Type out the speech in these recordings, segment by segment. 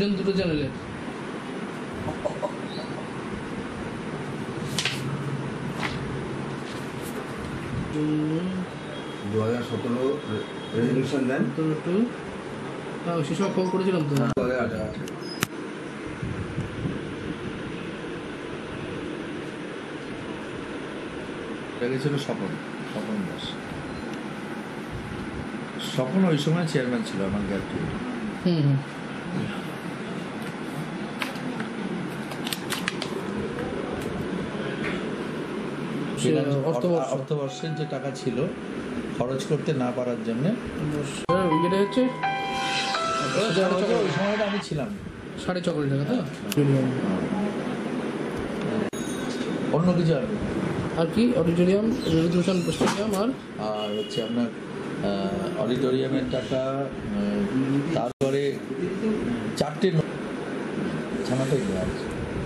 ছিলেন দুটো চ্যানেলে। দু 2017 রেজলিউশন দেন একটু সে সময় ফোন করেছিলাম তো। ছিল স্বপন দাস। স্বপন ওই সময় চেয়ারম্যান ছিল আমার গ্যাপটি। অর্থবর্ষের যে টাকা ছিল খরচ করতে না পারার জন্য হচ্ছে ওই সময়টা আমি ছিলাম 6.5 কোটি টাকা। তো অন্য কিছু আর কি অডিটোরিয়াম, রেজলিউশন স্টেডিয়াম আর হচ্ছে আপনার অডিটোরিয়ামের টাকা, তারপরে 4টে ছানাটাই দেওয়া আছে।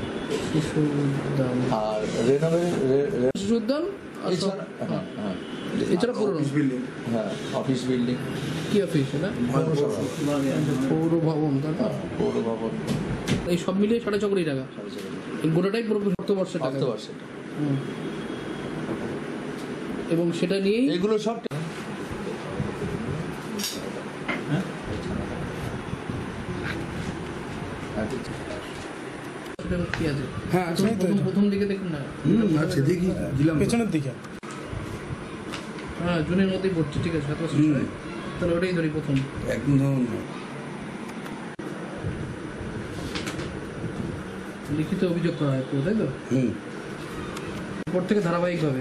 আর শিশু উদ্যান এছাড়া পুরনো অফিস বিল্ডিং। কি অফিস এটা? পৌর ভবন। পৌর ভবন। এই সব মিলিয়ে 6.5 কোটি টাকা। এই গোটাটাই পুরো অর্থবর্ষের টাকা। এবং সেটা নিয়েই এগুলো সব কি আছে? হ্যাঁ, প্রথম দিকে দেখুন না, আচ্ছা দেখি দিলাম পেছনের দিকে। হ্যাঁ, জুনের মধ্যেই পড়ছে। ঠিক আছে, 7 বছর তাহলে ওটাই ধরি প্রথম। একদম লিখিত অভিযোগ করা হয় তাই তো? এরপর থেকে ধারাবাহিকভাবে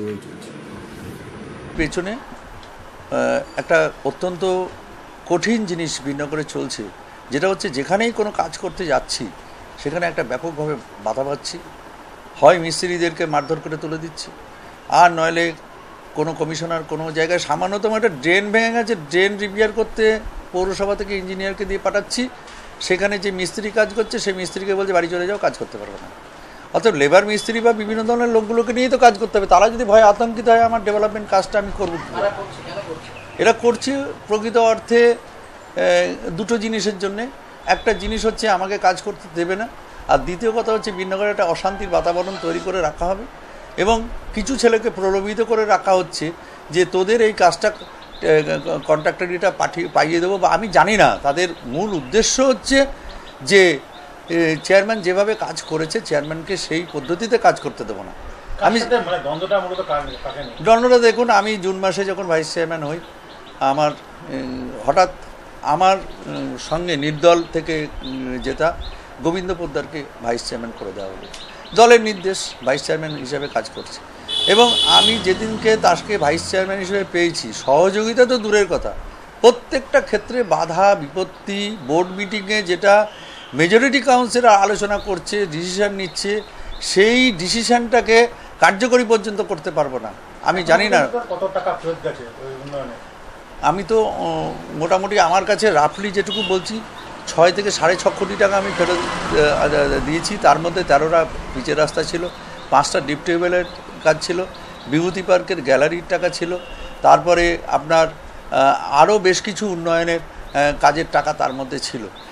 পেছনে একটা অত্যন্ত কঠিন জিনিস ভিন্ন করে চলছে, যেটা হচ্ছে যেখানেই কোনো কাজ করতে যাচ্ছি সেখানে একটা ব্যাপকভাবে বাধা পাচ্ছি। হয় মিস্ত্রিদেরকে মারধর করে তুলে দিচ্ছি, আর নইলে কোনো কমিশনার কোনো জায়গায় সামান্যতম একটা ড্রেন ভেঙে গেছে, ড্রেন রিপেয়ার করতে পৌরসভা থেকে ইঞ্জিনিয়ারকে দিয়ে পাঠাচ্ছি, সেখানে যে মিস্ত্রি কাজ করছে সেই মিস্ত্রিকে বলছে বাড়ি চলে যাও, কাজ করতে পারবে না। অর্থাৎ লেবার মিস্ত্রি বা বিভিন্ন ধরনের লোকগুলোকে নিয়েই তো কাজ করতে হবে। তারা যদি ভয় আতঙ্কিত হয় আমার ডেভেলপমেন্ট কাজটা আমি করব, এরা করছি প্রকৃত অর্থে দুটো জিনিসের জন্যে। একটা জিনিস হচ্ছে আমাকে কাজ করতে দেবে না, আর দ্বিতীয় কথা হচ্ছে ভিন্নগরে একটা অশান্তির বাতাবরণ তৈরি করে রাখা হবে, এবং কিছু ছেলেকে প্রলোভিত করে রাখা হচ্ছে যে তোদের এই কাজটা কন্ট্রাক্টরিটা পাইয়ে দেবো। বা আমি জানি না, তাদের মূল উদ্দেশ্য হচ্ছে যে চেয়ারম্যান যেভাবে কাজ করেছে চেয়ারম্যানকে সেই পদ্ধতিতে কাজ করতে দেবো না। আমি দ্বন্দ্বটা দেখুন, আমি জুন মাসে যখন ভাইস চেয়ারম্যান হই, আমার হঠাৎ আমার সঙ্গে নির্দল থেকে যেটা গোবিন্দ পোদ্দারকে ভাইস চেয়ারম্যান করে দেওয়া হলো। দলের নির্দেশ, ভাইস চেয়ারম্যান হিসেবে কাজ করছে। এবং আমি যেদিনকে তাকে ভাইস চেয়ারম্যান হিসেবে পেয়েছি, সহযোগিতা তো দূরের কথা, প্রত্যেকটা ক্ষেত্রে বাধা বিপত্তি, বোর্ড মিটিংয়ে যেটা মেজরিটি কাউন্সিলর আলোচনা করছে, ডিসিশন নিচ্ছে, সেই ডিসিশনটাকে কার্যকরী পর্যন্ত করতে পারবো না। আমি জানি না কত টাকা ফেরত গেছে ওই উন্নয়নে। আমি তো মোটামুটি আমার কাছে রাফলি যেটুকু বলছি 6 থেকে 6.5 কোটি টাকা আমি ফেরত দিয়েছি। তার মধ্যে 13টা পিচের রাস্তা ছিল, 5টা ডিপ টিউবওয়েলের কাজ ছিল, বিভূতি পার্কের গ্যালারির টাকা ছিল, তারপরে আপনার আরও বেশ কিছু উন্নয়নের কাজের টাকা তার মধ্যে ছিল।